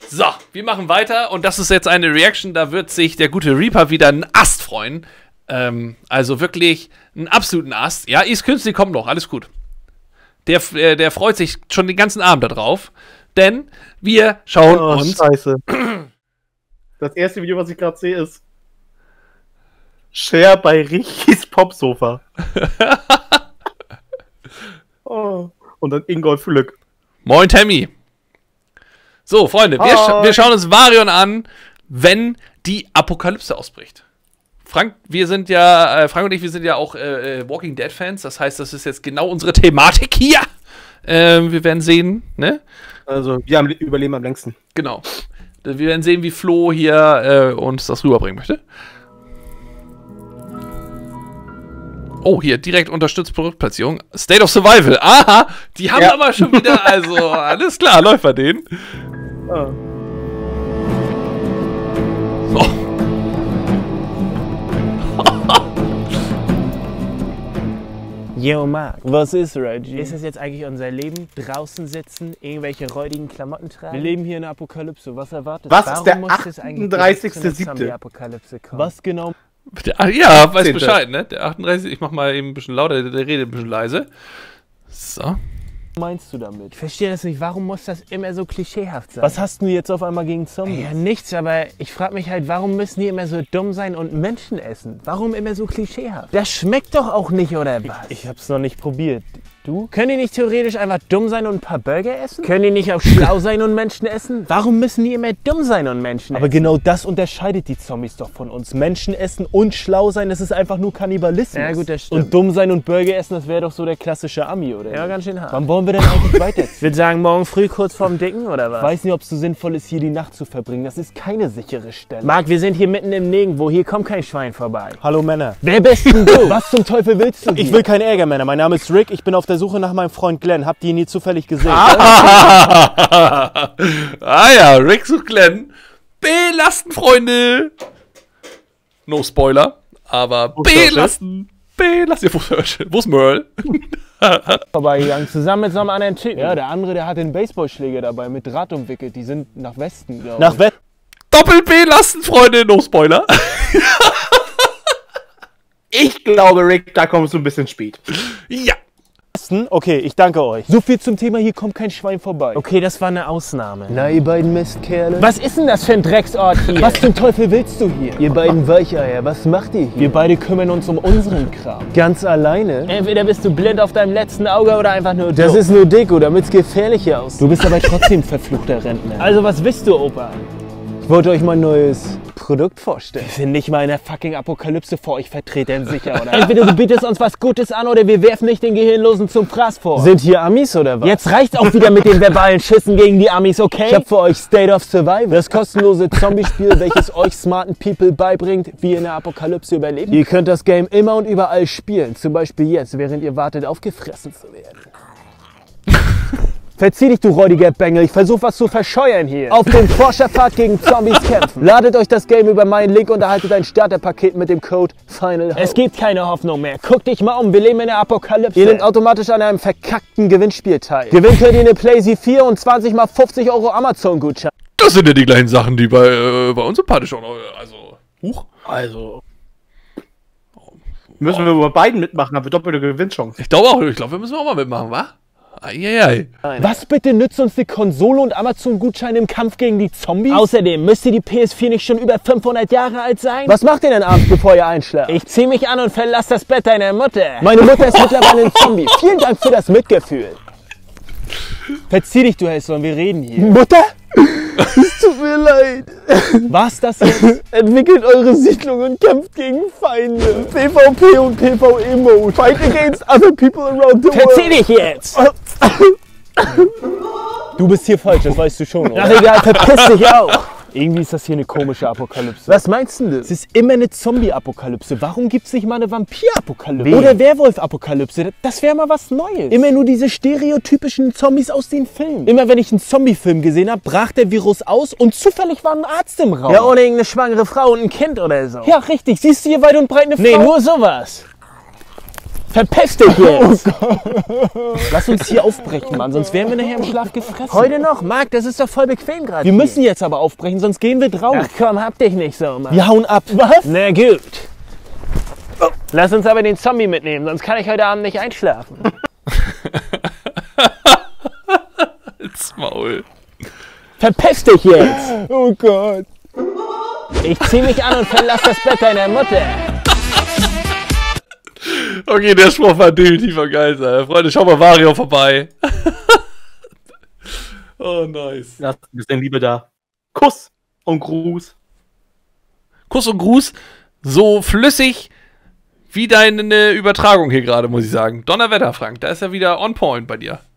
So, wir machen weiter und das ist jetzt eine Reaction, da wird sich der gute Reaper wieder einen Ast freuen. Also wirklich einen absoluten Ast. Ja, East Künstler kommt noch, alles gut. Der freut sich schon den ganzen Abend darauf, denn wir schauen uns... Scheiße. Das erste Video, was ich gerade sehe, ist Cher bei Richis Popsofa. Oh. Und dann Ingolf Lück. Moin, Tammy. So, Freunde, wir schauen uns Varion an, wenn die Apokalypse ausbricht. Frank und ich, wir sind ja auch Walking Dead Fans, das heißt, das ist jetzt genau unsere Thematik hier. Wir werden sehen, ne? Also, wir überleben am längsten. Genau. Wir werden sehen, wie Flo hier uns das rüberbringen möchte. Oh, hier, direkt unterstützt Produktplatzierung. State of Survival. Aha, die haben aber schon wieder, also, alles klar, läuft bei denen. Oh. Yo, Marc, was ist, Reggie? Ist das jetzt eigentlich unser Leben? Draußen sitzen, irgendwelche räudigen Klamotten tragen? Wir leben hier in der Apokalypse. Was erwartet? Was ist der 38.7.? Apokalypse kommen? Was genau? Ja, weiß Bescheid, ne? Der 38, ich mach mal eben ein bisschen lauter, der redet ein bisschen leise. So. Was meinst du damit? Ich verstehe das nicht. Warum muss das immer so klischeehaft sein? Was hast du jetzt auf einmal gegen Zombies? Ja, nichts, aber ich frage mich halt, warum müssen die immer so dumm sein und Menschen essen? Warum immer so klischeehaft? Das schmeckt doch auch nicht, oder was? Ich hab's noch nicht probiert. Du? Können die nicht theoretisch einfach dumm sein und ein paar Burger essen? Können die nicht auch schlau sein und Menschen essen? Warum müssen die immer dumm sein und Menschen essen? Aber genau das unterscheidet die Zombies doch von uns. Menschen essen und schlau sein, das ist einfach nur Kannibalismus. Ja gut, das stimmt. Und dumm sein und Burger essen, das wäre doch so der klassische Ami, oder? Ja, ganz schön hart. Wann wollen wir denn eigentlich weiter? Ich würde sagen, morgen früh kurz vorm Dicken, oder was? Ich weiß nicht, ob es so sinnvoll ist, hier die Nacht zu verbringen. Das ist keine sichere Stelle. Marc, wir sind hier mitten im Nirgendwo. Hier kommt kein Schwein vorbei. Hallo Männer. Wer bist denn du? Was zum Teufel willst du hier? Ich will keinen Ärger, Männer. Mein Name ist Rick. Ich bin auf der Suche nach meinem Freund Glenn. Habt ihr ihn nie zufällig gesehen? Ah ja, Rick sucht Glenn. B-Lasten, Freunde. No Spoiler, aber B-Lasten. B-Lasten. Wo ist Merle? Vorbeigegangen, zusammen mit so einem anderen Typen. Ja, der andere, der hat den Baseballschläger dabei mit Draht umwickelt. Die sind nach Westen, glaube ich. Nach Westen? Doppel-B-Lasten, Freunde. No Spoiler. Ich glaube, Rick, da kommst du ein bisschen spät. Ja. Okay, ich danke euch. So viel zum Thema, hier kommt kein Schwein vorbei. Okay, das war eine Ausnahme. Na, ihr beiden Mistkerle. Was ist denn das für ein Drecksort hier? Was zum Teufel willst du hier? Ihr beiden Weicheier, was macht ihr hier? Wir beide kümmern uns um unseren Kram. Ganz alleine? Entweder bist du blind auf deinem letzten Auge oder einfach nur dumm. Das ist nur Deko, damit's gefährlicher aussieht. Du bist aber trotzdem verfluchter Rentner. Also was wisst du, Opa? Ich wollte euch mein neues Produkt vorstellen. Wir sind nicht mal in der fucking Apokalypse vor euch Vertretern sicher, oder? Entweder du bietest uns was Gutes an oder wir werfen nicht den Gehirnlosen zum Fraß vor. Sind hier Amis oder was? Jetzt reicht's auch wieder mit den verbalen Schüssen gegen die Amis, okay? Ich hab für euch State of Survival, das kostenlose Zombie-Spiel, welches euch smarten People beibringt, wie ihr in der Apokalypse überleben. Ihr könnt das Game immer und überall spielen, zum Beispiel jetzt, während ihr wartet, aufgefressen zu werden. Verzieh dich, du räudiger Bengel. Ich versuche was zu verscheuern hier. Auf dem Forscherpfad gegen Zombies kämpfen. Ladet euch das Game über meinen Link und erhaltet ein Starterpaket mit dem Code FINAL. Es gibt keine Hoffnung mehr. Guck dich mal um, wir leben in der Apokalypse. Ihr nehmt automatisch an einem verkackten Gewinnspiel teil. Gewinnen könnt ihr eine PlayStation 4 und 20 mal 50 € Amazon-Gutschein. Das sind ja die gleichen Sachen, die bei uns sympathisch auch noch, Also, müssen wir bei beiden mitmachen, haben wir doppelte Gewinnchance. Ich glaube auch, wir müssen auch mal mitmachen, wa? Eieiei. Was bitte nützt uns die Konsole und Amazon-Gutschein im Kampf gegen die Zombies? Außerdem, müsste die PS4 nicht schon über 500 Jahre alt sein? Was macht ihr denn abends, bevor ihr einschlaft? Ich zieh mich an und verlass das Bett deiner Mutter. Meine Mutter ist mittlerweile ein Zombie. Vielen Dank für das Mitgefühl. Verzieh dich, du Hellson, wir reden hier. Mutter? Es tut mir leid. Was das jetzt? Entwickelt eure Siedlung und kämpft gegen Feinde. PvP und PvE-Mode. Fight against other people around the world. Verzieh dich jetzt! Du bist hier falsch, das weißt du schon, oder? Ach egal, verpiss dich auch! Irgendwie ist das hier eine komische Apokalypse. Was meinst du denn? Es ist immer eine Zombie-Apokalypse. Warum gibt es nicht mal eine Vampir-Apokalypse? Oder Werwolf-Apokalypse? Das wäre mal was Neues. Immer nur diese stereotypischen Zombies aus den Filmen. Immer wenn ich einen Zombie-Film gesehen habe, brach der Virus aus und zufällig war ein Arzt im Raum. Ja, oder irgendeine schwangere Frau und ein Kind oder so. Ja, richtig. Siehst du hier weit und breit eine Frau? Nee, nur sowas. Verpiss dich jetzt! Lass uns hier aufbrechen, Mann, sonst werden wir nachher im Schlaf gefressen. Heute noch? Marc, das ist doch voll bequem gerade. Wir müssen jetzt aber aufbrechen, sonst gehen wir drauf. Ach komm, hab dich nicht so, Mann. Wir hauen ab. Was? Na gut. Lass uns aber den Zombie mitnehmen, sonst kann ich heute Abend nicht einschlafen. Ins Maul. Verpiss dich jetzt! Oh Gott. Ich zieh mich an und verlass das Bett deiner Mutter. Okay, der Spruch war definitiv am geilsten. Freunde, schau mal Vario vorbei. Oh, nice. Lass ein bisschen Liebe da. Kuss und Gruß. Kuss und Gruß, so flüssig wie deine Übertragung hier gerade, muss ich sagen. Donnerwetter, Frank, da ist er wieder on point bei dir.